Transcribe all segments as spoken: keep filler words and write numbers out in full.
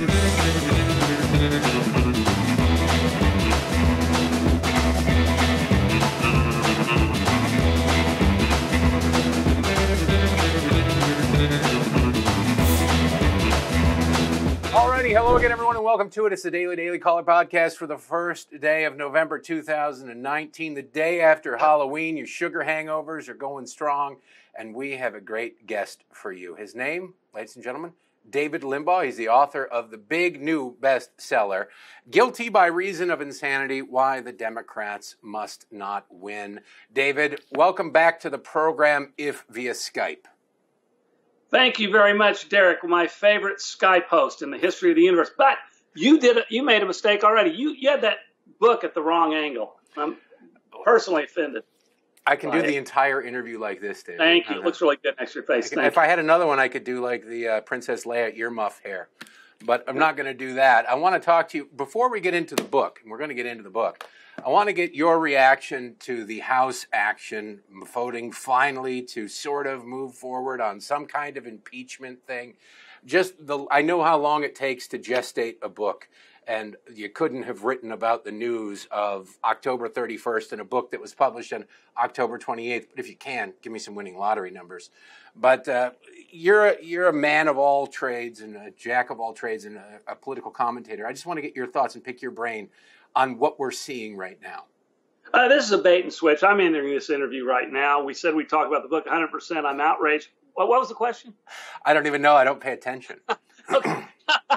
Alrighty, hello again, everyone, and welcome to it. It's the Daily Daily Caller podcast for the first day of November two thousand nineteen, the day after Halloween. Your sugar hangovers are going strong, and we have a great guest for you. His name, ladies and gentlemen, David Limbaugh. He's the author of the big new bestseller, Guilty by Reason of Insanity, Why the Democrats Must Not Win. David, welcome back to the program, if via Skype. Thank you very much, Derek. My favorite Skype host in the history of the universe. But you did it. You made a mistake already. You, you had that book at the wrong angle. I'm personally offended. I can do the entire interview like this, David. Thank you. It looks really good next to your face. I can, if I had another one, I could do like the uh, Princess Leia earmuff hair. But I'm not going to do that. I want to talk to you, before we get into the book, and we're going to get into the book, I want to get your reaction to the House action, voting finally to sort of move forward on some kind of impeachment thing. Just the, I know how long it takes to gestate a book, and you couldn't have written about the news of October thirty-first in a book that was published on October twenty-eighth. But if you can, give me some winning lottery numbers. But uh, you're a, you're a man of all trades and a jack of all trades and a, a political commentator. I just want to get your thoughts and pick your brain on what we're seeing right now. Uh, this is a bait and switch. I'm entering this interview right now. We said we'd talk about the book one hundred percent. I'm outraged. What, what was the question? I don't even know. I don't pay attention. Okay.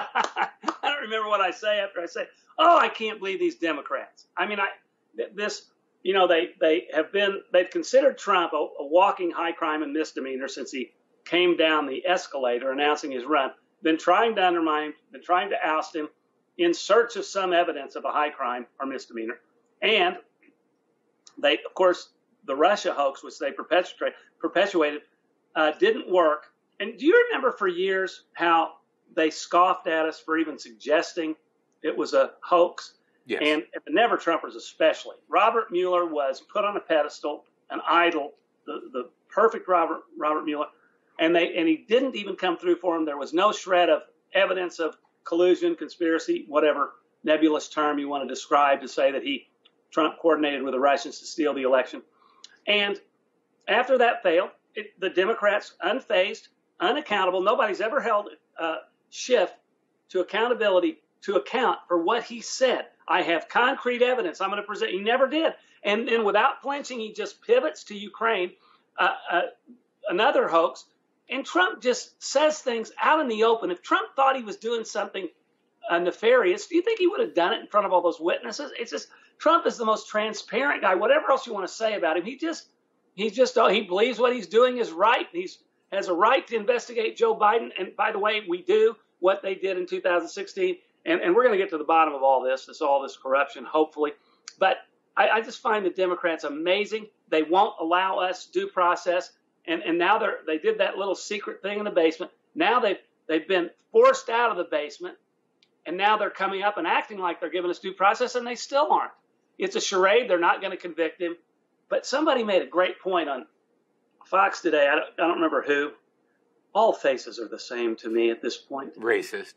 I don't remember what I say after I say, oh, I can't believe these Democrats. I mean, I this, you know, they, they have been, they've considered Trump a, a walking high crime and misdemeanor since he came down the escalator announcing his run, been trying to undermine, been trying to oust him in search of some evidence of a high crime or misdemeanor. And they, of course, the Russia hoax, which they perpetuated, perpetuated uh, didn't work. And do you remember for years how they scoffed at us for even suggesting it was a hoax? Yes. And the Never Trumpers especially. Robert Mueller was put on a pedestal, an idol, the, the perfect Robert Robert Mueller. And they and he didn't even come through for him. There was no shred of evidence of collusion, conspiracy, whatever nebulous term you want to describe to say that he, Trump, coordinated with the Russians to steal the election. And after that failed, it, the Democrats, unfazed, unaccountable, nobody's ever held uh, Schiff to accountability to account for what he said. I have concrete evidence I'm going to present. He never did. And then without flinching, he just pivots to Ukraine, uh, uh, another hoax. And Trump just says things out in the open. If Trump thought he was doing something uh, nefarious, do you think he would have done it in front of all those witnesses? It's just, Trump is the most transparent guy. Whatever else you want to say about him, he just, he just, oh, he believes what he's doing is right. He's has a right to investigate Joe Biden. And by the way, we do what they did in two thousand sixteen. And, and we're going to get to the bottom of all this, this all this corruption, hopefully. But I, I just find the Democrats amazing. They won't allow us due process. And and now they're they did that little secret thing in the basement. Now they've they've been forced out of the basement, and now they're coming up and acting like they're giving us due process, and they still aren't. It's a charade. They're not going to convict him. But somebody made a great point on Fox today. I don't, I don't remember who. All faces are the same to me at this point. Racist.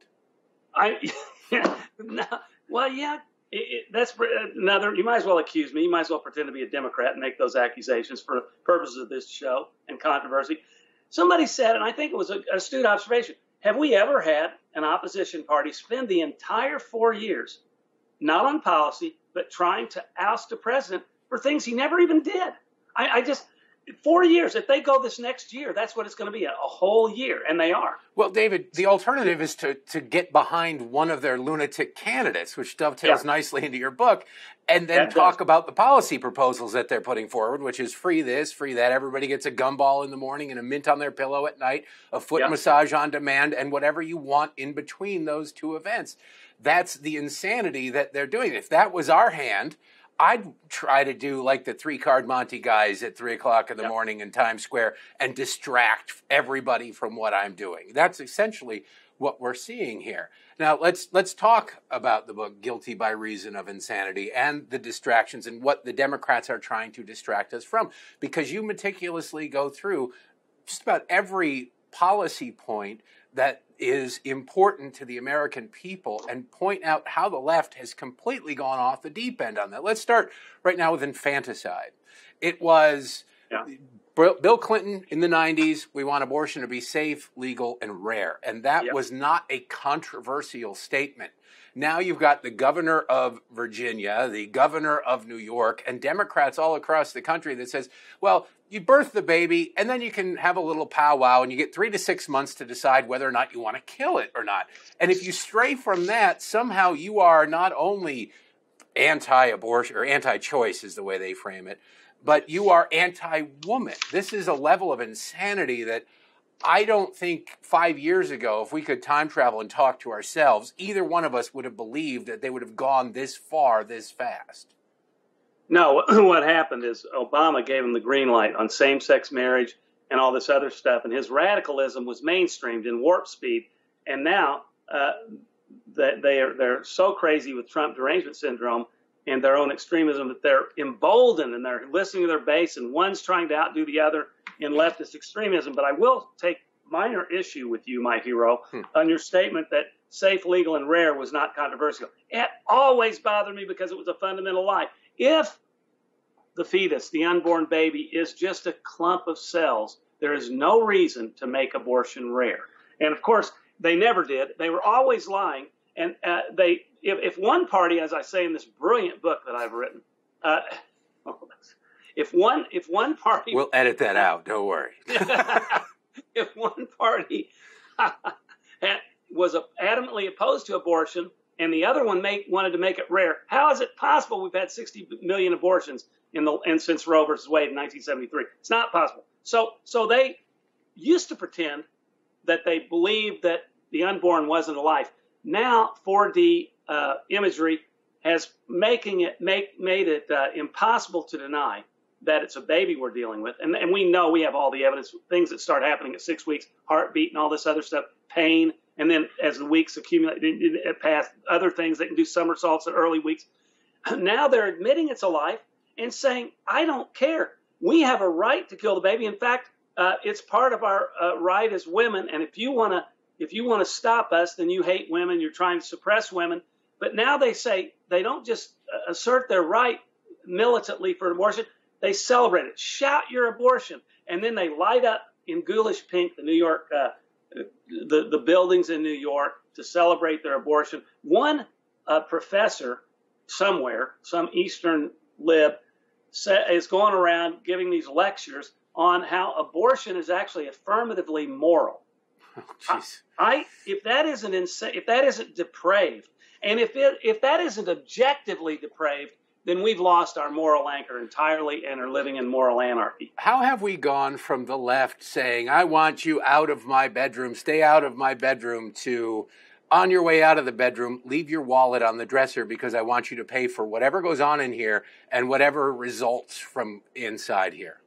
I no, well, yeah. It, it, that's another. You might as well accuse me. You might as well pretend to be a Democrat and make those accusations for purposes of this show and controversy. Somebody said, and I think it was an astute observation, have we ever had an opposition party spend the entire four years, not on policy, but trying to oust a president for things he never even did? I, I just, four years, if they go this next year, that's what it's going to be, a, a whole year, and they are. Well, David, the alternative is to, to get behind one of their lunatic candidates, which dovetails yeah. nicely into your book, and then that talk does. about the policy proposals that they're putting forward, which is free this, free that. Everybody gets a gumball in the morning and a mint on their pillow at night, a foot yeah. massage on demand, and whatever you want in between those two events. That's the insanity that they're doing. If that was our hand, I'd try to do like the three-card Monte guys at three o'clock in the yep. morning in Times Square and distract everybody from what I'm doing. That's essentially what we're seeing here. Now, let's let's talk about the book, Guilty by Reason of Insanity, and the distractions and what the Democrats are trying to distract us from, because you meticulously go through just about every policy point that is important to the American people and point out how the left has completely gone off the deep end on that. Let's start right now with infanticide. It was yeah. Bill Clinton in the nineties, we want abortion to be safe, legal, and rare. And that yep. was not a controversial statement. Now you've got the governor of Virginia, the governor of New York, and Democrats all across the country that says, well, you birth the baby, and then you can have a little powwow, and you get three to six months to decide whether or not you want to kill it or not. And if you stray from that, somehow you are not only anti-abortion, or anti-choice is the way they frame it, but you are anti-woman. This is a level of insanity that I don't think five years ago, if we could time travel and talk to ourselves, either one of us would have believed that they would have gone this far, this fast. No, what happened is Obama gave him the green light on same-sex marriage and all this other stuff, and his radicalism was mainstreamed in warp speed. And now uh, that they are they're so crazy with Trump derangement syndrome and their own extremism that they're emboldened and they're listening to their base, and one's trying to outdo the other in leftist extremism. But I will take minor issue with you, my hero, hmm. on your statement that safe, legal, and rare was not controversial. It always bothered me because it was a fundamental lie. If the fetus, the unborn baby, is just a clump of cells, there is no reason to make abortion rare. And of course, they never did. They were always lying. And uh, they, if, if one party, as I say in this brilliant book that I've written, uh, if one, if one party, we'll edit that out. Don't worry. If one party was adamantly opposed to abortion and the other one make, wanted to make it rare, how is it possible we've had sixty million abortions in the and since Roe versus Wade in nineteen seventy-three? It's not possible. So, so they used to pretend that they believed that the unborn wasn't alive. Now, four D uh, imagery has making it make made it uh, impossible to deny that it's a baby we're dealing with, and, and we know we have all the evidence, things that start happening at six weeks, heartbeat and all this other stuff, pain, and then as the weeks accumulate, it past other things that can do somersaults at early weeks. Now they're admitting it's alive and saying, I don't care. We have a right to kill the baby. In fact, uh, it's part of our uh, right as women, and if you want to If you want to stop us, then you hate women, you're trying to suppress women. But now they say they don't just assert their right militantly for abortion, they celebrate it. Shout your abortion. And then they light up in ghoulish pink the New York, uh, the, the buildings in New York to celebrate their abortion. One uh, professor somewhere, some Eastern lib, is going around giving these lectures on how abortion is actually affirmatively moral. Oh, I, I if that isn't insane, if that isn't depraved, and if it if that isn't objectively depraved, then we've lost our moral anchor entirely and are living in moral anarchy. How have we gone from the left saying, I want you out of my bedroom, stay out of my bedroom, to on your way out of the bedroom, leave your wallet on the dresser because I want you to pay for whatever goes on in here and whatever results from inside here?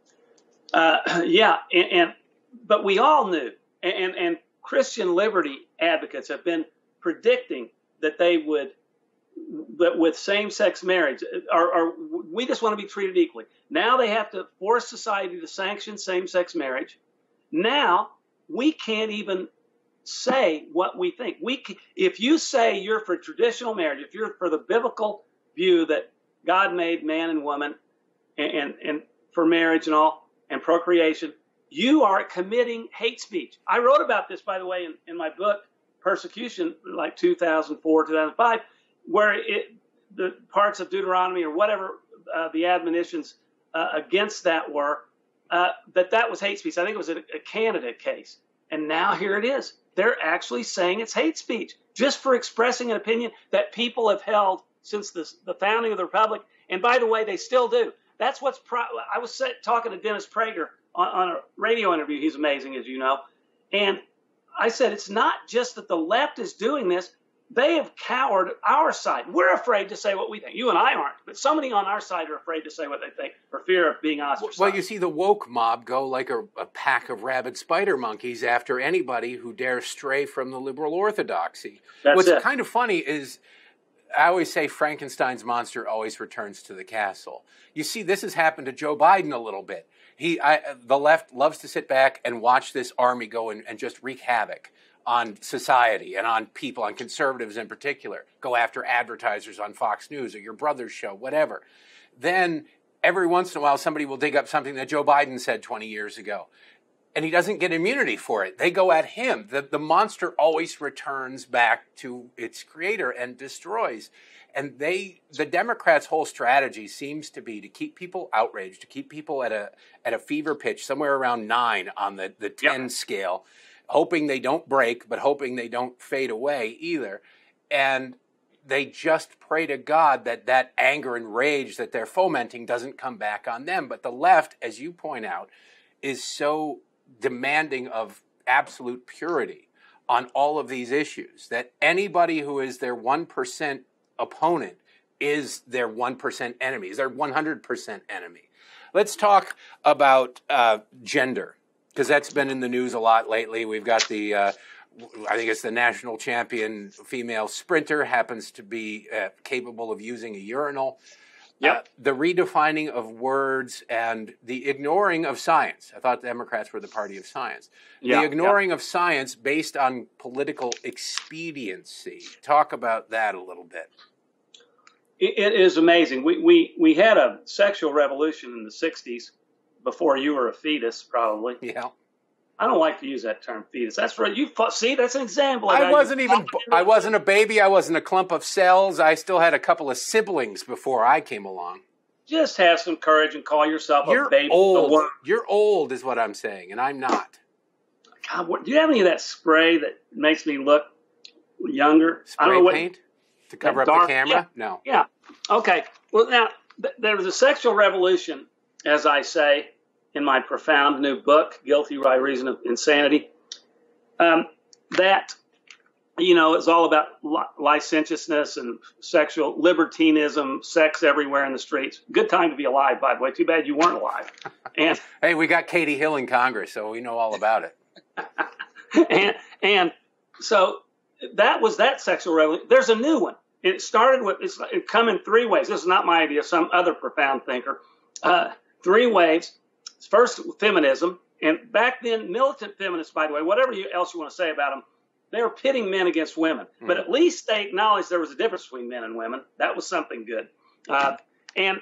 Uh, yeah, and, and but we all knew. And, and Christian liberty advocates have been predicting that they would, that with same-sex marriage, or, or we just want to be treated equally. Now they have to force society to sanction same-sex marriage. Now we can't even say what we think. We, can, if you say you're for traditional marriage, if you're for the biblical view that God made man and woman, and, and, and for marriage and all, and procreation, you are committing hate speech. I wrote about this, by the way, in, in my book, Persecution, like two thousand four, two thousand five, where it, the parts of Deuteronomy or whatever uh, the admonitions uh, against that were, uh, that that was hate speech. I think it was a, a candidate case. And now here it is. They're actually saying it's hate speech just for expressing an opinion that people have held since the, the founding of the Republic. And by the way, they still do. That's what's pro- I was talking to Dennis Prager On, on a radio interview. He's amazing, as you know. And I said, it's not just that the left is doing this. They have cowered our side. We're afraid to say what we think. You and I aren't, but so many on our side are afraid to say what they think for fear of being ostracized. Well, you see the woke mob go like a, a pack of rabid spider monkeys after anybody who dares stray from the liberal orthodoxy. That's What's it. kind of funny is, I always say Frankenstein's monster always returns to the castle. You see, this has happened to Joe Biden a little bit. He, I, the left loves to sit back and watch this army go and, and just wreak havoc on society and on people, on conservatives in particular, go after advertisers on Fox News or your brother's show, whatever. Then every once in a while, somebody will dig up something that Joe Biden said twenty years ago, and he doesn't get immunity for it. They go at him. The, the monster always returns back to its creator and destroys. And they, the Democrats' whole strategy seems to be to keep people outraged, to keep people at a at a fever pitch, somewhere around nine on the, the ten yep. scale, hoping they don't break, but hoping they don't fade away either. And they just pray to God that that anger and rage that they're fomenting doesn't come back on them. But the left, as you point out, is so demanding of absolute purity on all of these issues that anybody who is their one percent opponent is their one percent enemy, is their one hundred percent enemy. Let's talk about uh, gender, because that's been in the news a lot lately. We've got the, uh, I think it's the national champion female sprinter, happens to be uh, capable of using a urinal. Yep. Uh, the redefining of words and the ignoring of science. I thought the Democrats were the party of science. Yep. The ignoring yep. of science based on political expediency. Talk about that a little bit. It, it is amazing. We, we, we had a sexual revolution in the sixties before you were a fetus, probably. Yeah. I don't like to use that term, fetus. That's right. You see, that's an example. Of I wasn't even. I wasn't a baby. I wasn't a clump of cells. I still had a couple of siblings before I came along. Just have some courage and call yourself You're a baby. Old. You're old, is what I'm saying, and I'm not. God, what, do you have any of that spray that makes me look younger? Spray I don't know what, paint to cover up dark, the camera? Yeah, no. Yeah. Okay. Well, now th- there was a sexual revolution, as I say in my profound new book, Guilty by Reason of Insanity, um, that, you know, is all about li- licentiousness and sexual libertinism, sex everywhere in the streets. Good time to be alive, by the way. Too bad you weren't alive. And hey, we got Katie Hill in Congress, so we know all about it. and and so that was that sexual revolution. There's a new one. It started with, it's, it come in three waves. This is not my idea, some other profound thinker. Uh, three waves. First, feminism, and back then, militant feminists, by the way, whatever you, else you want to say about them, they were pitting men against women. Mm. But at least they acknowledged there was a difference between men and women. That was something good. Uh, and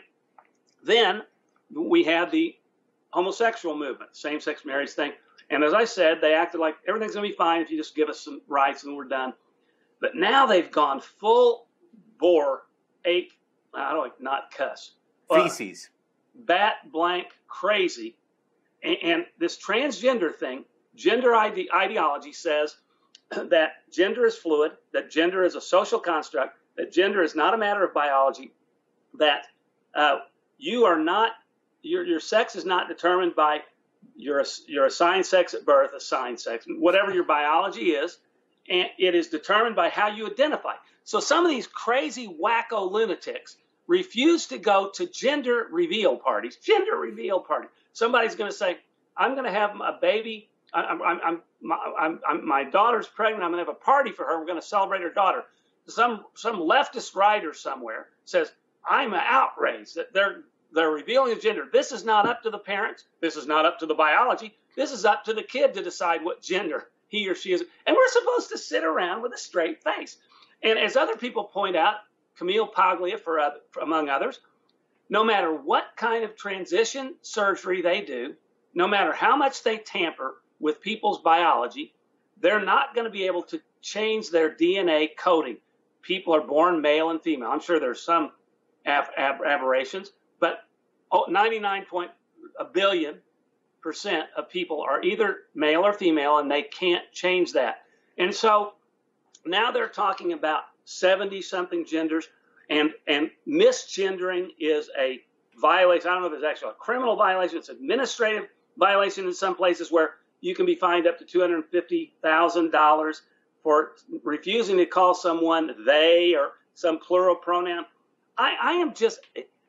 then we had the homosexual movement, same-sex marriage thing. And as I said, they acted like everything's going to be fine if you just give us some rights and we're done. But now they've gone full bore, ape, I don't like not cuss. Feces. Uh, bat blank crazy. And, and this transgender thing, gender ide- ideology says that gender is fluid, that gender is a social construct, that gender is not a matter of biology, that uh, you are not, your your sex is not determined by your, your assigned sex at birth, assigned sex, whatever your biology is, and it is determined by how you identify. So some of these crazy wacko lunatics refuse to go to gender reveal parties. Gender reveal party. Somebody's going to say, I'm going to have a baby. I'm, I'm, I'm, my, I'm, I'm, my daughter's pregnant. I'm going to have a party for her. We're going to celebrate her daughter. Some some leftist writer somewhere says, I'm outraged that they're they're revealing the gender. This is not up to the parents. This is not up to the biology. This is up to the kid to decide what gender he or she is. And we're supposed to sit around with a straight face. And as other people point out, Camille Paglia, for, other, for among others, no matter what kind of transition surgery they do, no matter how much they tamper with people's biology, they're not going to be able to change their D N A coding. People are born male and female. I'm sure there's some ab- ab- aberrations, but ninety-nine point a billion percent of people are either male or female, and they can't change that. And so now they're talking about seventy-something genders, and, and misgendering is a violation. I don't know if it's actually a criminal violation. It's an administrative violation in some places where you can be fined up to two hundred fifty thousand dollars for refusing to call someone they or some plural pronoun. I, I am just,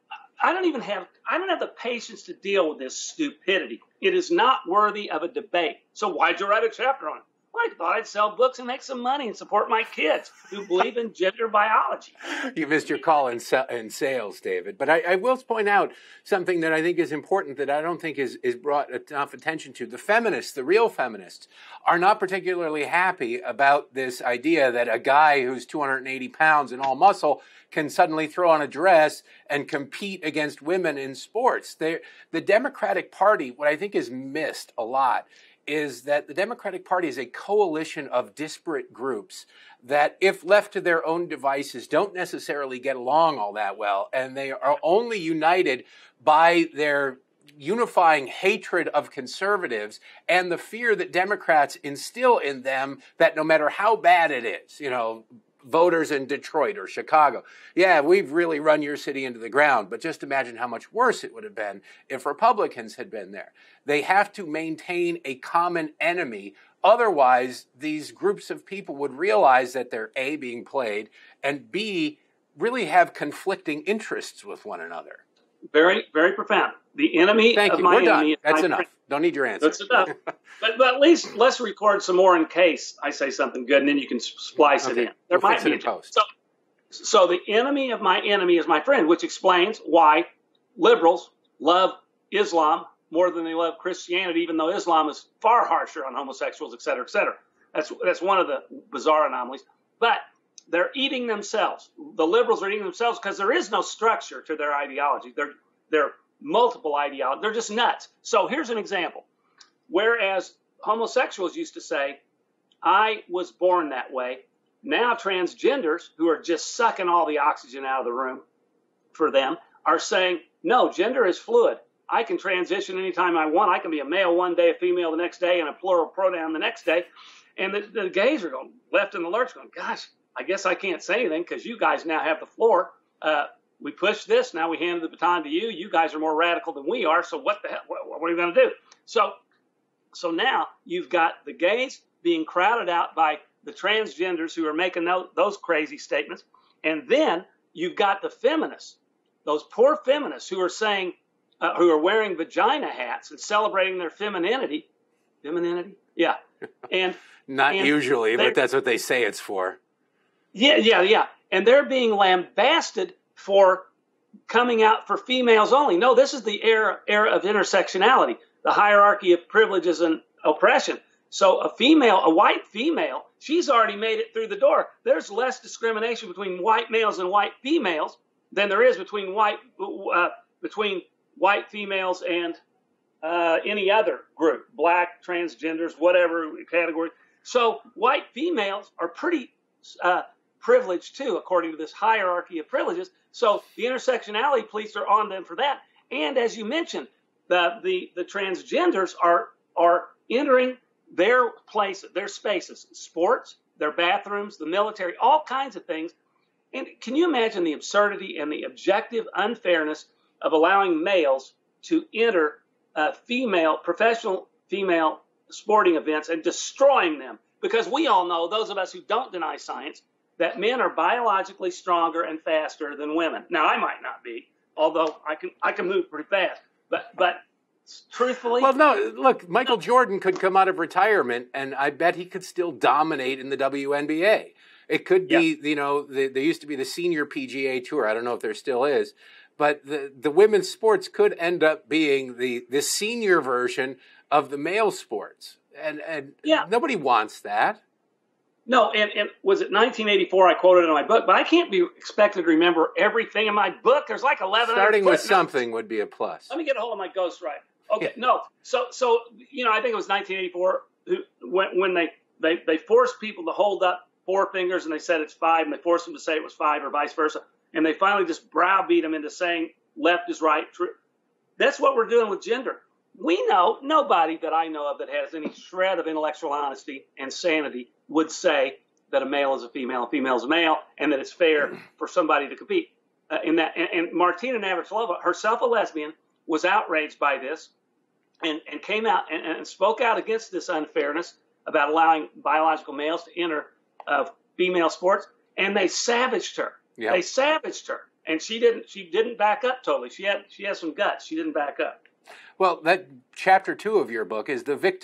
I don't even have, I don't have the patience to deal with this stupidity. It is not worthy of a debate. So why'd you write a chapter on it? Well, I thought I'd sell books and make some money and support my kids who believe in gender biology. You missed your call in, sa- in sales, David. But I, I will point out something that I think is important that I don't think is, is brought enough attention to. The feminists, the real feminists, are not particularly happy about this idea that a guy who's two hundred eighty pounds and all muscle can suddenly throw on a dress and compete against women in sports. They're, the Democratic Party, what I think is missed a lot, is that the Democratic Party is a coalition of disparate groups that, if left to their own devices, don't necessarily get along all that well, and they are only united by their unifying hatred of conservatives and the fear that Democrats instill in them that no matter how bad it is, you know, voters in Detroit or Chicago, yeah, we've really run your city into the ground, but just imagine how much worse it would have been if Republicans had been there. They have to maintain a common enemy. Otherwise, these groups of people would realize that they're A, being played, and B, really have conflicting interests with one another. Very, very profound. The enemy Thank of you. my We're enemy. Done. That's enough. Friend. Don't need your answer. That's enough. but, but at least let's record some more in case I say something good, and then you can splice okay. it in. There we'll might be it in post. So, so the enemy of my enemy is my friend, which explains why liberals love Islam more than they love Christianity, even though Islam is far harsher on homosexuals, et cetera, et cetera. That's that's one of the bizarre anomalies. But they're eating themselves. The liberals are eating themselves because there is no structure to their ideology. They're they're multiple ideologies. They're just nuts. So here's an example. Whereas homosexuals used to say, I was born that way, now transgenders, who are just sucking all the oxygen out of the room for them, are saying, no, gender is fluid. I can transition anytime I want. I can be a male one day, a female the next day, and a plural pronoun the next day. And the, the gays are going left in the lurch going, gosh, I guess I can't say anything because you guys now have the floor. Uh, we pushed this. Now we handed the baton to you. You guys are more radical than we are. So what the hell? What, what are you going to do? So, so now you've got the gays being crowded out by the transgenders who are making those, those crazy statements. And then you've got the feminists, those poor feminists who are saying, uh, who are wearing vagina hats and celebrating their femininity. Femininity? Yeah. And not and usually, but that's what they say it's for. Yeah, yeah, yeah. And they're being lambasted for coming out for females only. No, this is the era, era of intersectionality, the hierarchy of privileges and oppression. So a female, a white female, she's already made it through the door. There's less discrimination between white males and white females than there is between white uh, between white females and uh, any other group, black, transgenders, whatever category. So white females are pretty uh, privileged too, according to this hierarchy of privileges. So the intersectionality police are on them for that. And as you mentioned, the the, the transgenders are are entering their place, their spaces, sports, their bathrooms, the military, all kinds of things. And can you imagine the absurdity and the objective unfairness of allowing males to enter uh, female, professional female sporting events and destroying them? Because we all know, those of us who don't deny science, that men are biologically stronger and faster than women. Now, I might not be, although I can I can move pretty fast. But but truthfully, well, no. Look, Michael Jordan could come out of retirement, and I bet he could still dominate in the W N B A. It could be, yeah. you know, the, there used to be the senior P G A Tour. I don't know if there still is, but the the women's sports could end up being the the senior version of the male sports, and and yeah. nobody wants that. No, and, and was it nineteen eighty-four? I quoted it in my book, but I can't be expected to remember everything in my book. There's like eleven. Starting with something would be a plus. Let me get a hold of my ghostwriter. Okay, no. So, so you know, I think it was nineteen eighty-four who, when, when they, they, they forced people to hold up four fingers and they said it's five, and they forced them to say it was five or vice versa. And they finally just browbeat them into saying left is right. True. That's what we're doing with gender. We know nobody that I know of that has any shred of intellectual honesty and sanity would say that a male is a female, a female is a male, and that it's fair for somebody to compete uh, in that. And, and Martina Navratilova, herself a lesbian, was outraged by this and, and came out and, and spoke out against this unfairness about allowing biological males to enter uh, female sports, and they savaged her. Yep. They savaged her, and she didn't. She didn't back up totally. She had. She has some guts. She didn't back up. Well, that chapter two of your book is the victim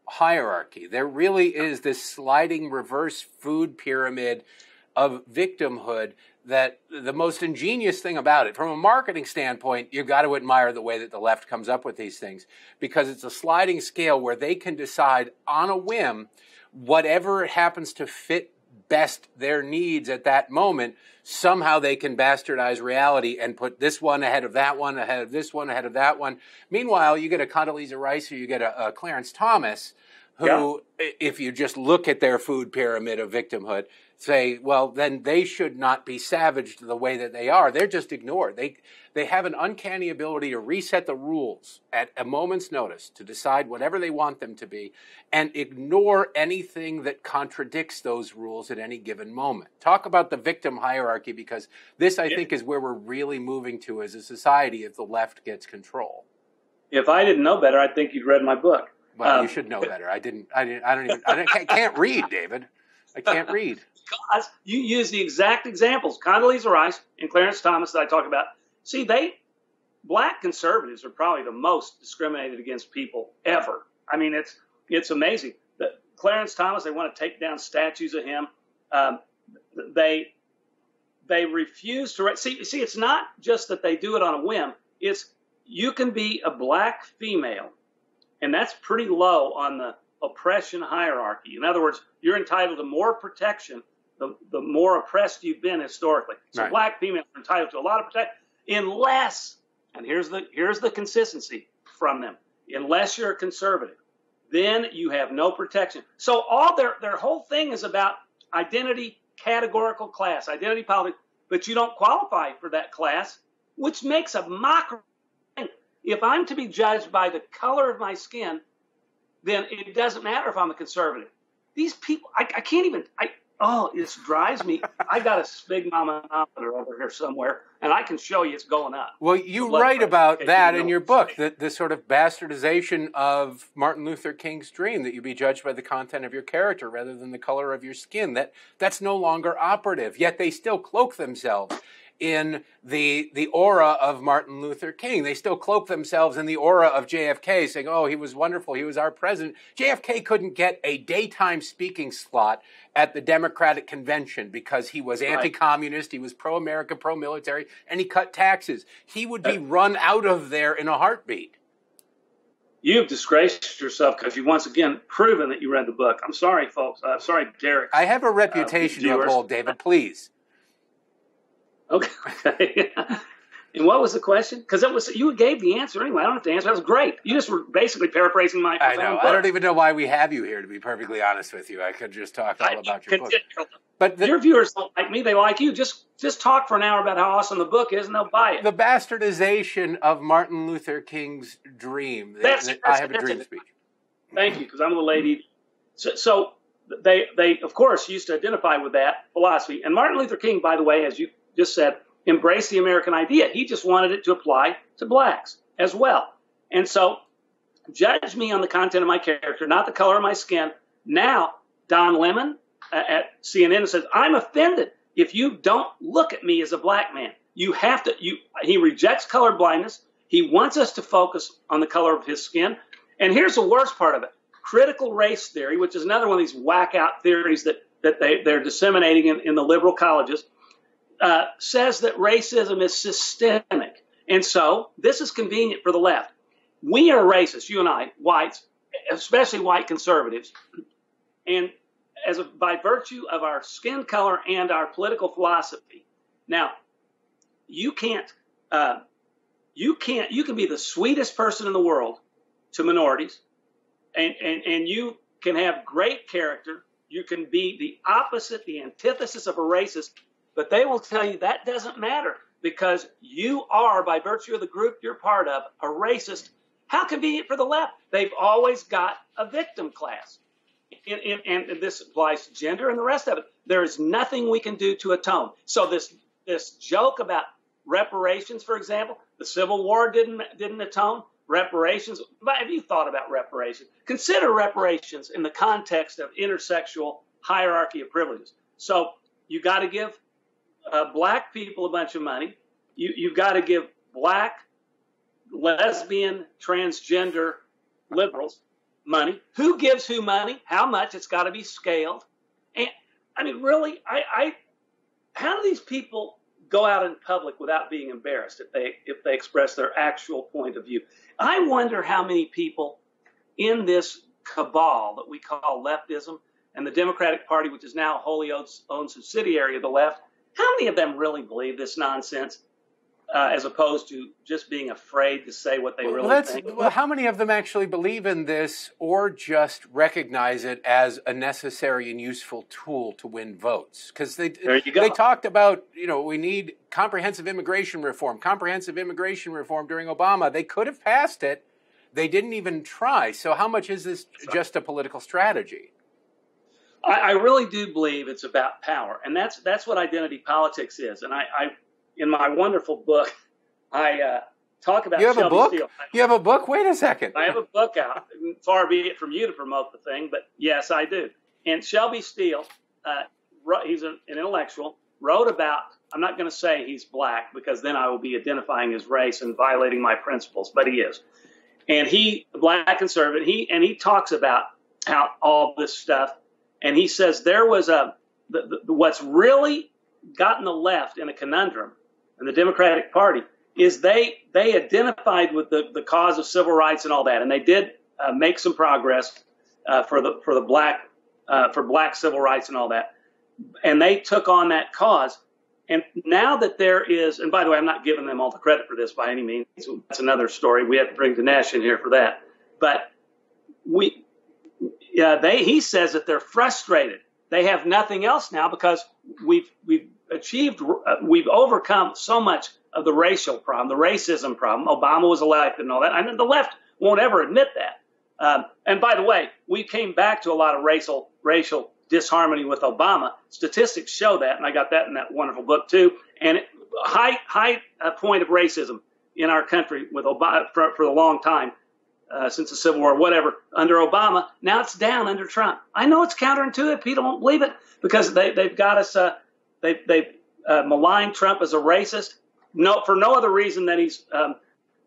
hierarchy. There really is this sliding reverse food pyramid of victimhood that the most ingenious thing about it, from a marketing standpoint, you've got to admire the way that the left comes up with these things, because it's a sliding scale where they can decide on a whim whatever happens to fit best their needs at that moment. Somehow they can bastardize reality and put this one ahead of that one, ahead of this one, ahead of that one. Meanwhile, you get a Condoleezza Rice or you get a, a Clarence Thomas, who, yeah. if you just look at their food pyramid of victimhood, say, well, then they should not be savaged the way that they are. They're just ignored. They they have an uncanny ability to reset the rules at a moment's notice, to decide whatever they want them to be, and ignore anything that contradicts those rules at any given moment. Talk about the victim hierarchy, because this, I yeah. think, is where we're really moving to as a society if the left gets control. If I didn't know better, I'd think you'd read my book. Well, um, you should know better. I didn't. I didn't. I don't even. I can't, can't read, David. I can't read. Because you use the exact examples, Condoleezza Rice and Clarence Thomas, that I talk about. See, they black conservatives are probably the most discriminated against people ever. I mean, it's it's amazing. That Clarence Thomas, they want to take down statues of him. Um, they they refuse to see. See, it's not just that they do it on a whim. It's you can be a black female, and that's pretty low on the oppression hierarchy. In other words, you're entitled to more protection the, the more oppressed you've been historically. So right. black females are entitled to a lot of protection, unless, and here's the here's the consistency from them, unless you're a conservative, then you have no protection. So all their their whole thing is about identity, categorical class, identity politics, but you don't qualify for that class, which makes a mockery. If I'm to be judged by the color of my skin, then it doesn't matter if I'm a conservative. These people, I, I can't even, I, oh, it drives me. I got a sphygmomanometer over here somewhere, and I can show you it's going up. Well, you write about that in your book, the, the sort of bastardization of Martin Luther King's dream, that you be judged by the content of your character rather than the color of your skin. That That's no longer operative, yet they still cloak themselves in the the aura of Martin Luther King. They still cloak themselves in the aura of J F K, saying, oh, he was wonderful, he was our president. J F K couldn't get a daytime speaking slot at the Democratic Convention because he was anti-communist, he was pro-America, pro-military, and he cut taxes. He would be run out of there in a heartbeat. You've disgraced yourself because you've once again proven that you read the book. I'm sorry, folks. I'm uh, sorry, Derek. I have a reputation uh, to uphold, David, please. Okay. And what was the question? Because it was you gave the answer anyway. I don't have to answer. That was great. You just were basically paraphrasing my. I know. Book. I don't even know why we have you here. To be perfectly honest with you, I could just talk all I, about your book. But the, your viewers don't like me; they like you. Just just talk for an hour about how awesome the book is, and they'll buy it. The bastardization of Martin Luther King's dream. That's, the, that's I have a dream it. speech. Thank you, because I'm the lady. So, so they they of course used to identify with that philosophy. And Martin Luther King, by the way, as you just said, embraced the American idea. He just wanted it to apply to blacks as well. And so judge me on the content of my character, not the color of my skin. Now, Don Lemon uh, at C N N says, I'm offended if you don't look at me as a black man. You have to, you, he rejects color blindness. He wants us to focus on the color of his skin. And here's the worst part of it. Critical race theory, which is another one of these whack out theories that, that they, they're disseminating in, in the liberal colleges, Uh, says that racism is systemic. And so this is convenient for the left. We are racist, you and I, whites, especially white conservatives. And as a, by virtue of our skin color and our political philosophy. Now, you can't, uh, you can't, you can be the sweetest person in the world to minorities, and, and, and you can have great character. You can be the opposite, the antithesis of a racist. But they will tell you that doesn't matter because you are, by virtue of the group you're part of, a racist. How convenient for the left. They've always got a victim class. And, and, and this applies to gender and the rest of it. There is nothing we can do to atone. So this this joke about reparations, for example, the Civil War didn't didn't atone. Reparations, but have you thought about reparations? Consider reparations in the context of intersexual hierarchy of privileges. So you got to give Uh, black people a bunch of money. You, you've got to give black, lesbian, transgender liberals money. Who gives who money? How much? It's got to be scaled. And I mean, really, I, I how do these people go out in public without being embarrassed if they if they express their actual point of view? I wonder how many people in this cabal that we call leftism and the Democratic Party, which is now a wholly owned subsidiary of the left, how many of them really believe this nonsense? Uh, as opposed to just being afraid to say what they really well, that's, think. Well, how many of them actually believe in this or just recognize it as a necessary and useful tool to win votes? Because they they talked about, you know, we need comprehensive immigration reform, comprehensive immigration reform during Obama. They could have passed it. They didn't even try. So how much is this just a political strategy? I, I really do believe it's about power. And that's that's what identity politics is. And I, I in my wonderful book, I uh, talk about you have Shelby a book. Steele. You have a book. Wait a second. I have a book out. Far be it from you to promote the thing, but yes, I do. And Shelby Steele, uh, he's an intellectual, wrote about. I'm not going to say he's black because then I will be identifying his race and violating my principles, but he is. And he, the black conservative, he and he talks about how all this stuff, and he says there was a the, the, what's really gotten the left in a conundrum. And the Democratic Party is they they identified with the, the cause of civil rights and all that, and they did uh, make some progress uh, for the for the black uh, for black civil rights and all that, and they took on that cause. And now that there is, and by the way, I'm not giving them all the credit for this by any means. That's another story. We have to bring Dinesh in here for that. But we, yeah, they he says that they're frustrated. They have nothing else now because we've we've achieved, uh, we've overcome so much of the racial problem, the racism problem. Obama was elected and all that. And the left won't ever admit that. Um, and by the way, we came back to a lot of racial racial disharmony with Obama. Statistics show that, and I got that in that wonderful book too. And it, high high uh, point of racism in our country with Obama for, for a long time. Uh, since the Civil War, whatever, under Obama. Now it's down under Trump. I know it's counterintuitive. People don't believe it because they, they've got us, uh, they, they've uh, maligned Trump as a racist no, for no other reason than he's um,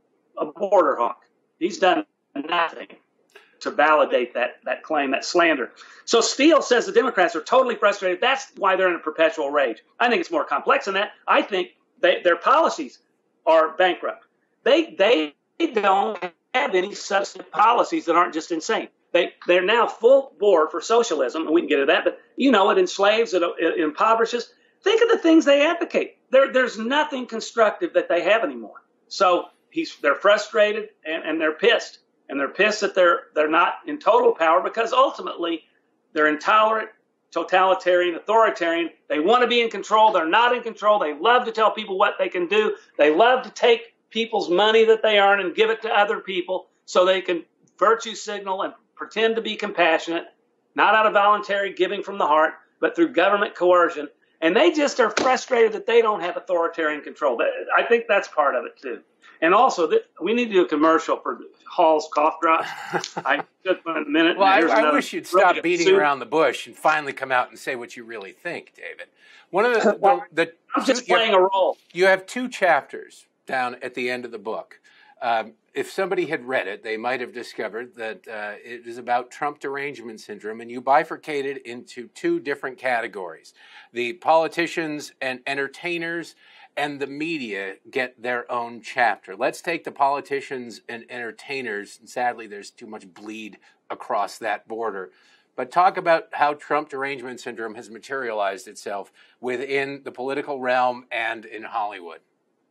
a border hawk. He's done nothing to validate that, that claim, that slander. So Steele says the Democrats are totally frustrated. That's why they're in a perpetual rage. I think it's more complex than that. I think they, their policies are bankrupt. They, they don't have any substantive policies that aren't just insane. They, they're now full board for socialism, and we can get into that, but you know, it enslaves, it, it impoverishes. Think of the things they advocate. There, there's nothing constructive that they have anymore. So he's, they're frustrated and, and they're pissed. And they're pissed that they're, they're not in total power because ultimately they're intolerant, totalitarian, authoritarian. They want to be in control. They're not in control. They love to tell people what they can do. They love to take people's money that they earn and give it to other people so they can virtue signal and pretend to be compassionate, not out of voluntary giving from the heart, but through government coercion. And they just are frustrated that they don't have authoritarian control. I think that's part of it, too. And also, th- we need to do a commercial for Hall's cough drops. I took one in a minute. Well, I, I wish you'd stop really beating soup. around the bush and finally come out and say what you really think, David. One of the, well, the, the I'm just playing have, a role. You have two chapters down at the end of the book. Um, if somebody had read it, they might have discovered that uh, it is about Trump derangement syndrome, and you bifurcated into two different categories. The politicians and entertainers and the media get their own chapter. Let's take the politicians and entertainers, and sadly there's too much bleed across that border, but talk about how Trump derangement syndrome has materialized itself within the political realm and in Hollywood.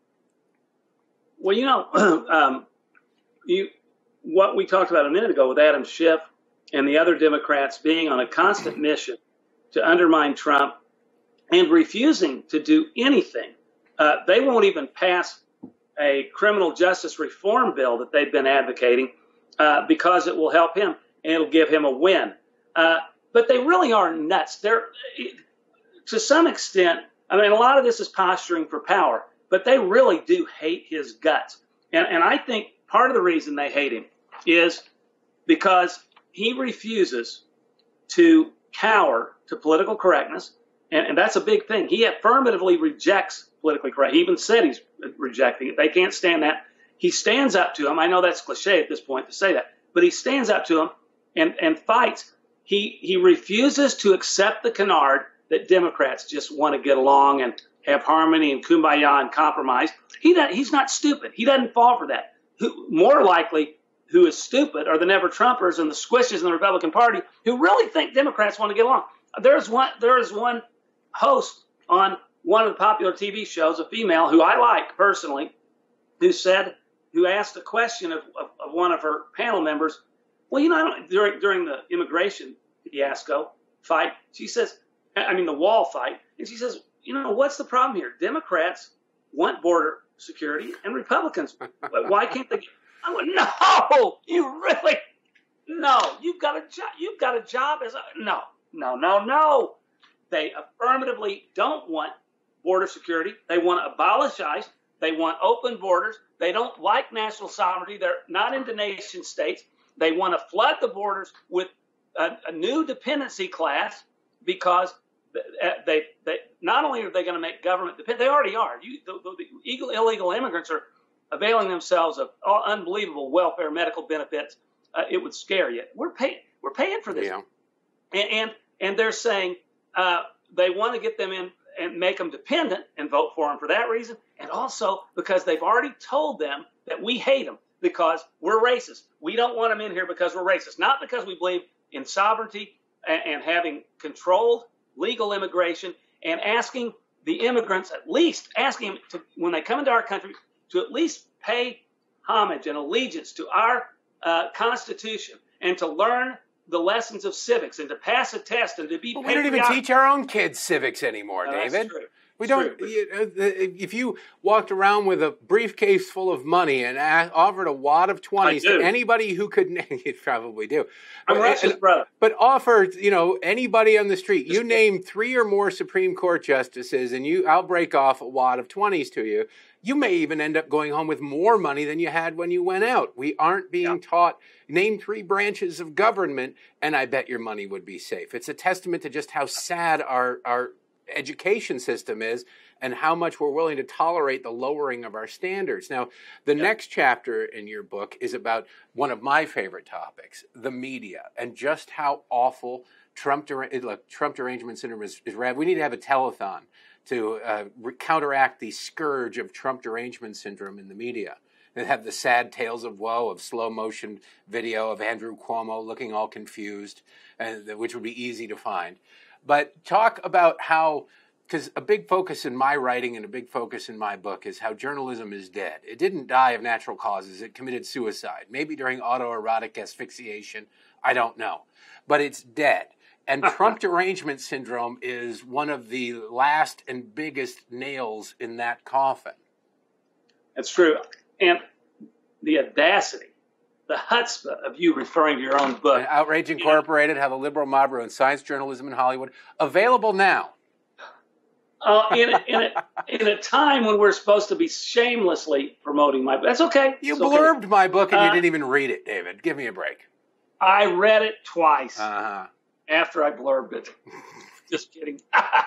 Well, you know, um, you what we talked about a minute ago with Adam Schiff and the other Democrats being on a constant mission to undermine Trump and refusing to do anything. Uh, they won't even pass a criminal justice reform bill that they've been advocating uh, because it will help him and it'll give him a win. Uh, but they really are nuts. They're, to some extent, I mean, a lot of this is posturing for power. But they really do hate his guts. And, and I think part of the reason they hate him is because he refuses to cower to political correctness. And, and that's a big thing. He affirmatively rejects politically correct. He even said he's rejecting it. They can't stand that. He stands up to him. I know that's cliche at this point to say that, but he stands up to him and, and fights. He, he refuses to accept the canard that Democrats just want to get along and have harmony and kumbaya and compromise. He doesn't, he's not stupid. He doesn't fall for that. Who, more likely, who is stupid are the never-Trumpers and the squishes in the Republican Party who really think Democrats want to get along. There's one, there is one host on one of the popular T V shows, a female who I like personally, who said, who asked a question of, of, of one of her panel members. Well, you know, during, during the immigration fiasco fight, she says, I mean, the wall fight, and she says, you know, what's the problem here? Democrats want border security and Republicans, but why can't they? I went, no, you really, no, you've got a job. You've got a job as a, no, no, no, no. They affirmatively don't want border security. They want to abolish ICE. They want open borders. They don't like national sovereignty. They're not into nation states. They want to flood the borders with a, a new dependency class because they, they not only are they going to make government dependent, they already are. You, the, the, the illegal, illegal immigrants are availing themselves of all unbelievable welfare, medical benefits. Uh, it would scare you. We're paying. We're paying for this, yeah. and, and and they're saying uh, they want to get them in and make them dependent and vote for them for that reason, and also because they've already told them that we hate them because we're racist. We don't want them in here because we're racist, not because we believe in sovereignty and, and having controlled legal immigration and asking the immigrants, at least asking them to, when they come into our country, to at least pay homage and allegiance to our uh, Constitution and to learn the lessons of civics and to pass a test and to be well, we don't even teach our own kids civics anymore, no, David. That's true. We That's don't. true. You, if you walked around with a briefcase full of money and asked, offered a wad of twenties to anybody who could, you probably do. I'm Rush's brother. But offered, you know, anybody on the street. You name three or more Supreme Court justices, and you, I'll break off a wad of twenties to you. You may even end up going home with more money than you had when you went out. We aren't being yeah. taught, name three branches of government, and I bet your money would be safe. It's a testament to just how sad our, our education system is and how much we're willing to tolerate the lowering of our standards. Now, the yeah. next chapter in your book is about one of my favorite topics, the media, and just how awful Trump, der- look, Trump derangement syndrome is, is rad. We need to have a telethon to uh, re- counteract the scourge of Trump derangement syndrome in the media. They have the sad tales of woe of slow motion video of Andrew Cuomo looking all confused, and which would be easy to find. But talk about how, because a big focus in my writing and a big focus in my book is how journalism is dead. It didn't die of natural causes. It committed suicide, maybe during autoerotic asphyxiation. I don't know. But it's dead. And Trump derangement syndrome is one of the last and biggest nails in that coffin. That's true. And the audacity, the chutzpah of you referring to your own book. And Outrage Incorporated, how the liberal mob ruined science journalism in Hollywood. Available now. Uh, in, a, in, a, in a time when we're supposed to be shamelessly promoting my book. That's okay. You it's blurbed okay. my book and uh, you didn't even read it, David. Give me a break. I read it twice. Uh-huh. After I blurbed it. Just kidding.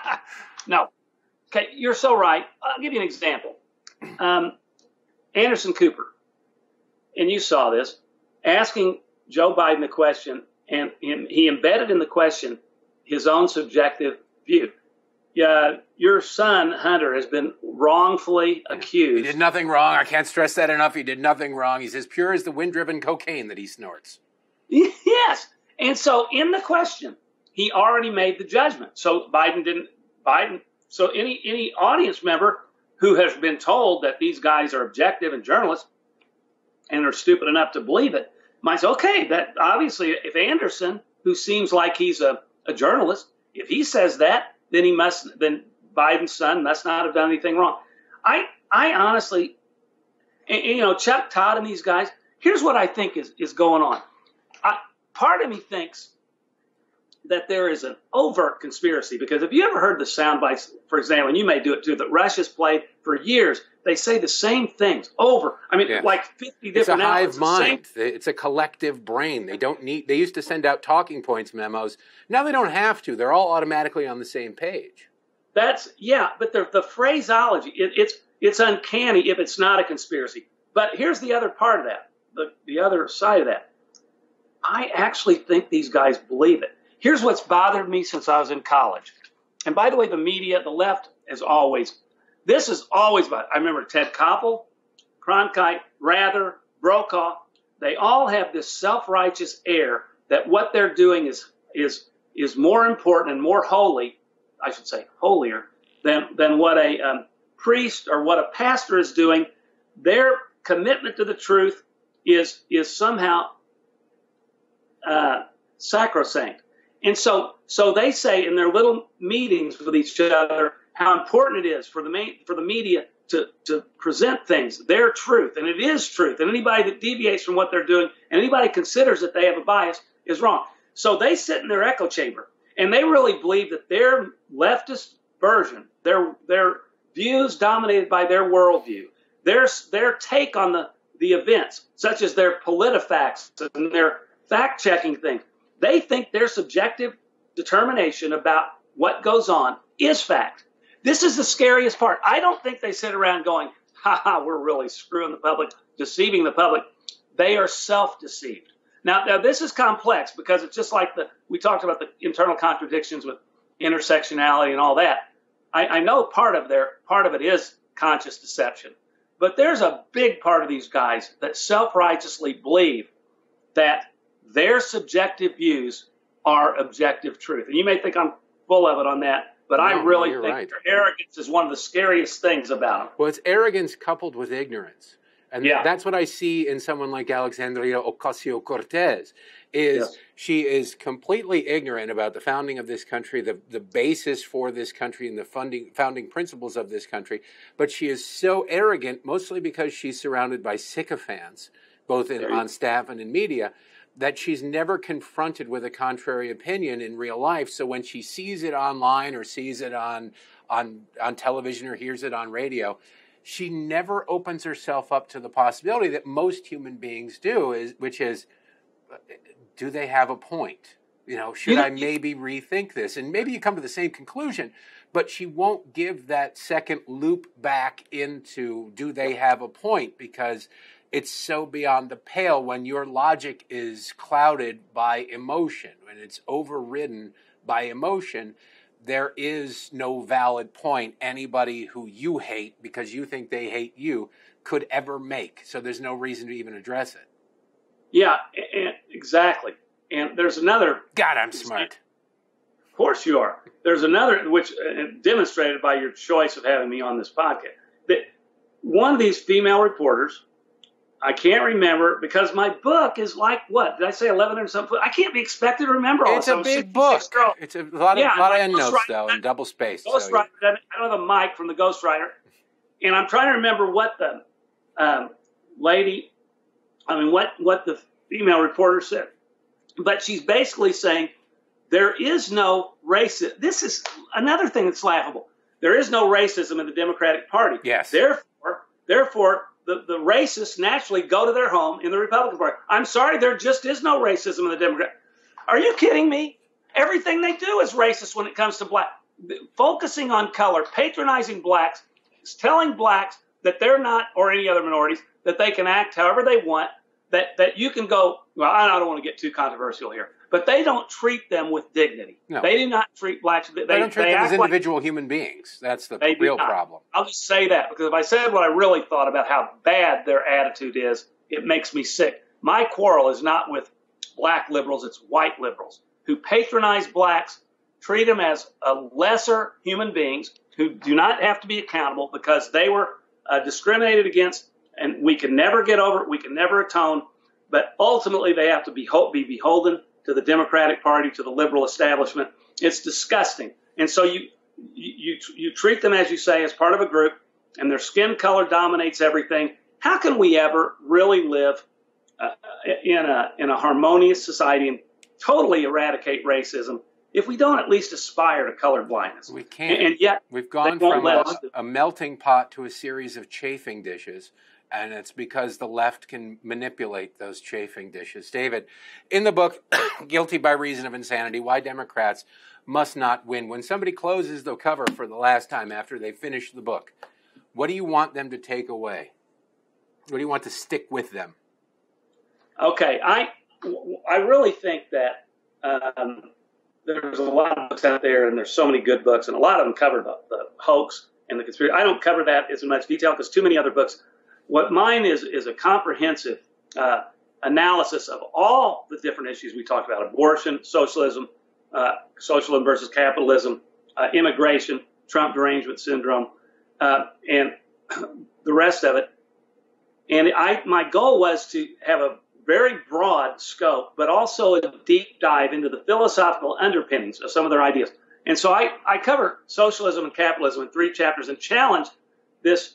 No. Okay, you're so right. I'll give you an example. Um, Anderson Cooper, and you saw this, asking Joe Biden a question, and he embedded in the question his own subjective view. Yeah, your son, Hunter, has been wrongfully accused. He did nothing wrong. I can't stress that enough. He did nothing wrong. He's as pure as the wind-driven cocaine that he snorts. Yes. And so in the question, he already made the judgment. So Biden didn't, Biden, so any, any audience member who has been told that these guys are objective and journalists and are stupid enough to believe it might say, okay, that obviously if Anderson, who seems like he's a, a journalist, if he says that, then he must, then Biden's son must not have done anything wrong. I, I honestly, and, and, you know, Chuck Todd and these guys, here's what I think is, is going on. I, part of me thinks that there is an overt conspiracy, because have you ever heard the sound bites, for example, and you may do it too, that Russia's played for years, they say the same things over. I mean, yeah. like fifty different outlets. It's a hive mind. It's a collective brain. They don't need, they used to send out talking points memos. Now they don't have to. They're all automatically on the same page. That's, yeah, but the, the phraseology, it, it's it's uncanny if it's not a conspiracy. But here's the other part of that, the, the other side of that. I actually think these guys believe it. Here's what's bothered me since I was in college. And by the way, the media, the left, is always, this is always about, I remember Ted Koppel, Cronkite, Rather, Brokaw, they all have this self-righteous air that what they're doing is is is more important and more holy, I should say holier, than, than what a um, priest or what a pastor is doing. Their commitment to the truth is is somehow uh, sacrosanct. And so so they say in their little meetings with each other how important it is for the main, for the media to, to present things, their truth, and it is truth. And anybody that deviates from what they're doing, and anybody considers that they have a bias, is wrong. So they sit in their echo chamber, and they really believe that their leftist version, their their views dominated by their worldview, their their take on the, the events, such as their PolitiFacts and their fact-checking things, they think their subjective determination about what goes on is fact. This is the scariest part. I don't think they sit around going, ha ha, we're really screwing the public, deceiving the public. They are self-deceived. Now, now, this is complex because it's just like the we talked about the internal contradictions with intersectionality and all that. I, I know part of their part of it is conscious deception, but there's a big part of these guys that self-righteously believe that their subjective views are objective truth. And you may think I'm full of it on that, but no, I really no, think right. their arrogance is one of the scariest things about them. Well, it's arrogance coupled with ignorance. And yeah. that's what I see in someone like Alexandria Ocasio-Cortez, is yes. she is completely ignorant about the founding of this country, the, the basis for this country, and the funding, founding principles of this country. But she is so arrogant, mostly because she's surrounded by sycophants, both in, on staff and in media, that she's never confronted with a contrary opinion in real life. So when she sees it online or sees it on on on television or hears it on radio, she never opens herself up to the possibility that most human beings do, is which is, do they have a point? You know, should I maybe rethink this? And maybe you come to the same conclusion, but she won't give that second loop back into, do they have a point? Because it's so beyond the pale when your logic is clouded by emotion, when it's overridden by emotion. There is no valid point anybody who you hate because you think they hate you could ever make. So there's no reason to even address it. Yeah, and exactly. And there's another. God, I'm smart. Of course you are. There's another, which uh, demonstrated by your choice of having me on this podcast, that one of these female reporters, I can't remember because my book is like what? Did I say eleven or something? I can't be expected to remember all this. It's a big book. It's a lot of, yeah, lot of endnotes, though, and double spaced. Ghostwriter, so you... I know the mic from the ghostwriter, and I'm trying to remember what the um, lady, I mean, what, what the female reporter said. But she's basically saying there is no racism. This is another thing that's laughable. There is no racism in the Democratic Party. Yes. Therefore, therefore. The, the racists naturally go to their home in the Republican Party. I'm sorry, there just is no racism in the Democrat. Are you kidding me? Everything they do is racist when it comes to black. Focusing on color, patronizing blacks, telling blacks that they're not, or any other minorities, that they can act however they want, that, that you can go, well, I don't want to get too controversial here, but they don't treat them with dignity. No. They do not treat blacks. They, they don't treat they them as individual like, human beings. That's the real problem. I'll just say that because if I said what I really thought about how bad their attitude is, it makes me sick. My quarrel is not with black liberals. It's white liberals who patronize blacks, treat them as a lesser human beings who do not have to be accountable because they were uh, discriminated against, and we can never get over it. We can never atone. But ultimately, they have to be, be beholden to the Democratic Party, to the liberal establishment. It's disgusting. And so you, you, you treat them, as you say, as part of a group, and their skin color dominates everything. How can we ever really live uh, in a in a harmonious society and totally eradicate racism if we don't at least aspire to color blindness? We can't. And, and yet we've gone from a, a melting pot to a series of chafing dishes. And it's because the left can manipulate those chafing dishes. David, in the book, Guilty by Reason of Insanity, Why Democrats Must Not Win. When somebody closes the cover for the last time after they finish the book, what do you want them to take away? What do you want to stick with them? Okay, I I really think that um, there's a lot of books out there, and there's so many good books, and a lot of them cover the, the hoax and the conspiracy. I don't cover that as much detail because too many other books. What mine is is a comprehensive uh, analysis of all the different issues we talked about: abortion, socialism, uh, socialism versus capitalism, uh, immigration, Trump derangement syndrome, uh, and the rest of it. And I, my goal was to have a very broad scope, but also a deep dive into the philosophical underpinnings of some of their ideas. And so I, I cover socialism and capitalism in three chapters and challenge this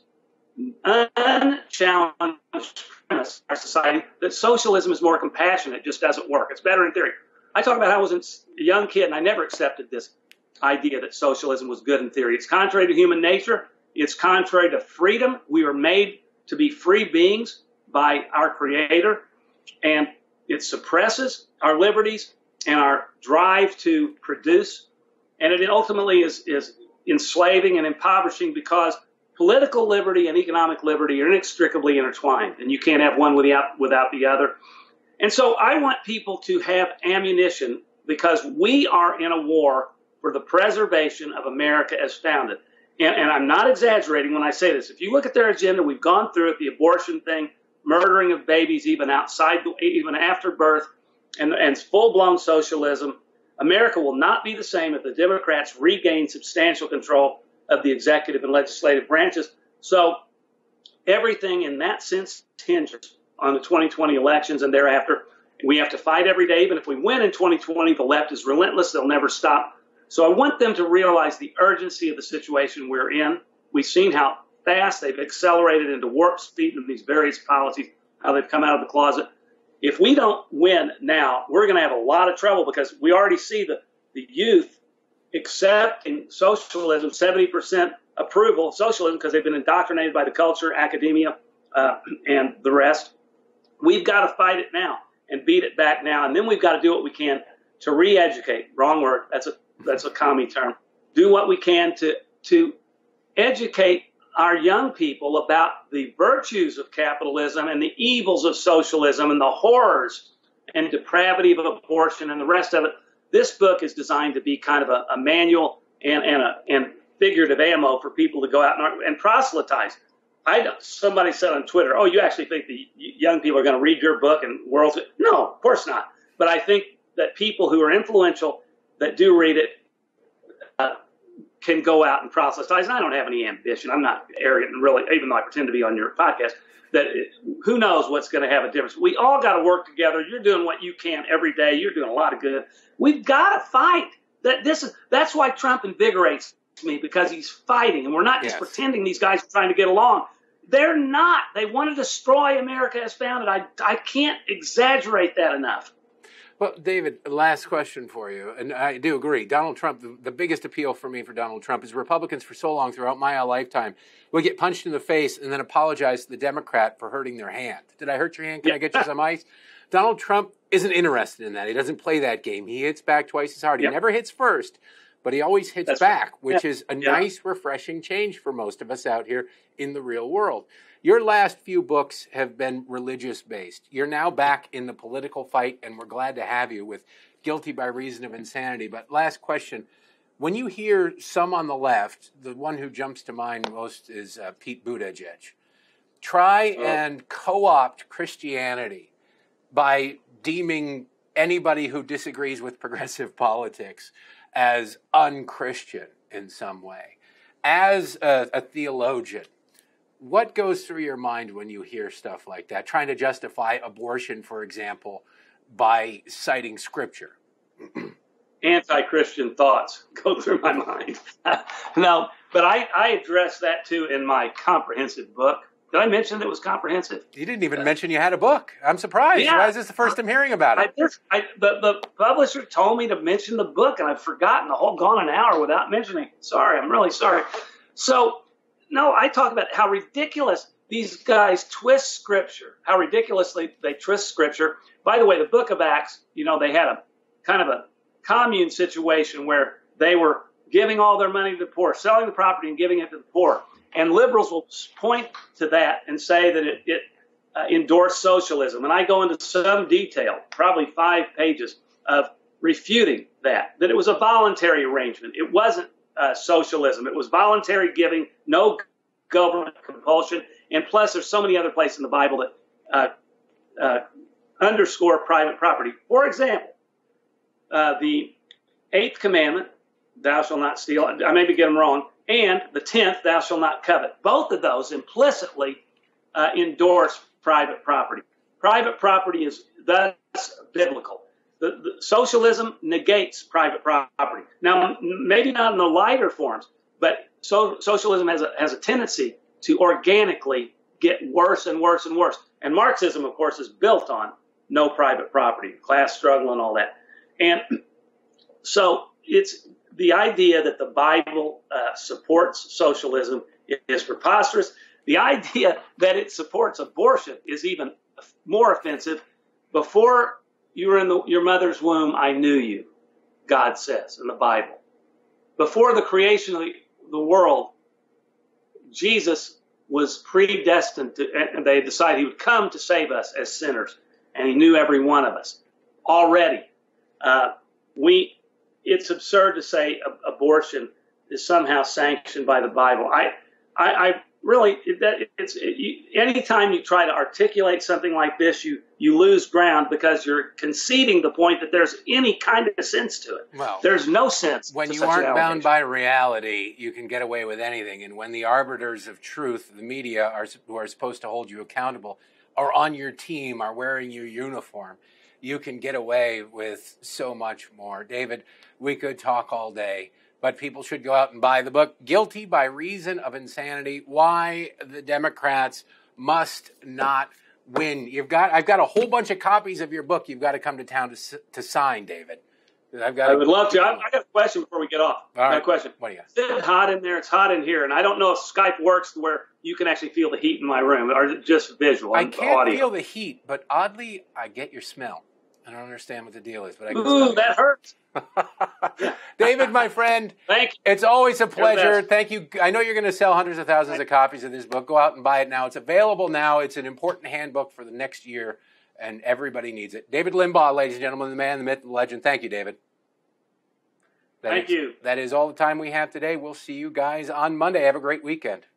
unchallenged premise in our society that socialism is more compassionate. It just doesn't work. It's better in theory. I talk about how I was a young kid and I never accepted this idea that socialism was good in theory. It's contrary to human nature. It's contrary to freedom. We were made to be free beings by our Creator, and it suppresses our liberties and our drive to produce, and it ultimately is, is enslaving and impoverishing because political liberty and economic liberty are inextricably intertwined, and you can't have one without, without the other. And so I want people to have ammunition because we are in a war for the preservation of America as founded. And, and I'm not exaggerating when I say this. If you look at their agenda, we've gone through it, the abortion thing, murdering of babies even outside, even after birth, and, and full-blown socialism. America will not be the same if the Democrats regain substantial control of the executive and legislative branches. So everything in that sense hinges on the twenty twenty elections and thereafter. We have to fight every day. Even if we win in twenty twenty, the left is relentless. They'll never stop. So I want them to realize the urgency of the situation we're in. We've seen how fast they've accelerated into warp speed in these various policies, how they've come out of the closet. If we don't win now, we're going to have a lot of trouble because we already see the, the youth accepting socialism, seventy percent approval of socialism because they've been indoctrinated by the culture, academia, uh, and the rest. We've got to fight it now and beat it back now. And then we've got to do what we can to re-educate. Wrong word. That's a That's a commie term. Do what we can to to educate our young people about the virtues of capitalism and the evils of socialism and the horrors and depravity of abortion and the rest of it. This book is designed to be kind of a, a manual and and, a, and figurative ammo for people to go out and, and proselytize. I somebody said on Twitter, "Oh, you actually think the young people are going to read your book and world?" No, of course not. But I think that people who are influential that do read it uh, can go out and proselytize. And I don't have any ambition. I'm not arrogant and really, even though I pretend to be on your podcast, that it, who knows what's going to have a difference. We all got to work together. You're doing what you can every day. You're doing a lot of good. We've got to fight. That this is That's why Trump invigorates me, because he's fighting. And we're not just yes. pretending these guys are trying to get along. They're not. They want to destroy America as founded. I, I can't exaggerate that enough. Well, David, last question for you, and I do agree. Donald Trump, the, the biggest appeal for me for Donald Trump is Republicans for so long throughout my lifetime would get punched in the face and then apologize to the Democrat for hurting their hand. Did I hurt your hand? Can yeah. I get you some ice? Donald Trump isn't interested in that. He doesn't play that game. He hits back twice as hard. He yep. never hits first, but he always hits That's back, right. which yeah. is a yeah. nice, refreshing change for most of us out here in the real world. Your last few books have been religious-based. You're now back in the political fight, and we're glad to have you with Guilty by Reason of Insanity. But last question. When you hear some on the left, the one who jumps to mind most is uh, Pete Buttigieg. Try oh. and co-opt Christianity by deeming anybody who disagrees with progressive politics as unchristian in some way. As a, a theologian, what goes through your mind when you hear stuff like that, trying to justify abortion, for example, by citing Scripture? Anti-Christian thoughts go through my mind. No, but I, I address that, too, in my comprehensive book. Did I mention that it was comprehensive? You didn't even uh, mention you had a book. I'm surprised. Yeah, Why is this the first I'm hearing about it? I just, I, the, the publisher told me to mention the book, and I've forgotten the whole gone an hour without mentioning it. Sorry, I'm really sorry. So... No, I talk about how ridiculous these guys twist Scripture, how ridiculously they twist Scripture. By the way, the book of Acts, you know, they had a kind of a commune situation where they were giving all their money to the poor, selling the property and giving it to the poor. And liberals will point to that and say that it, it uh, endorsed socialism. And I go into some detail, probably five pages, of refuting that, that it was a voluntary arrangement. It wasn't uh, socialism. It was voluntary giving, no government compulsion. And plus, there's so many other places in the Bible that uh, uh, underscore private property. For example, uh, the eighth commandment, thou shalt not steal. I maybe get them wrong. And the tenth, thou shalt not covet. Both of those implicitly uh, endorse private property. Private property is thus biblical. The, the socialism negates private property. Now, maybe not in the lighter forms, but so, socialism has a, has a tendency to organically get worse and worse and worse. And Marxism, of course, is built on no private property, class struggle and all that. And so it's the idea that the Bible uh, supports socialism is preposterous. The idea that it supports abortion is even more offensive. Before you were in the, your mother's womb, I knew you, God says in the Bible. Before the creation of the, the world, Jesus was predestined to, and they decided he would come to save us as sinners. And he knew every one of us already. Uh, we, it's absurd to say ab- abortion is somehow sanctioned by the Bible. I, I, I really, it, that, it's, it, you, anytime you try to articulate something like this, you, you lose ground because you're conceding the point that there's any kind of sense to it. Well, there's no sense. When you aren't bound by reality, you can get away with anything. And when the arbiters of truth, the media, are who are supposed to hold you accountable, are on your team, are wearing your uniform, you can get away with so much more. David, we could talk all day, but people should go out and buy the book, Guilty by Reason of Insanity, Why the Democrats Must Not Win. You've got, I've got a whole bunch of copies of your book you've got to come to town to, to sign, David. I've got I would love to. I, I got a question before we get off. All right. I got a question. What do you got? It's hot in there. It's hot in here. And I don't know if Skype works where you can actually feel the heat in my room, or is it just visual? I can't audio? feel the heat, but oddly, I get your smell. I don't understand what the deal is, but I can Ooh, that hurts. David, my friend, thank you. It's always a pleasure. Thank you. I know you're going to sell hundreds of thousands of copies of this book. Go out and buy it now. It's available now. It's an important handbook for the next year, and everybody needs it. David Limbaugh, ladies and gentlemen, the man, the myth, the legend. Thank you, David. That Thank is, you. That is all the time we have today. We'll see you guys on Monday. Have a great weekend.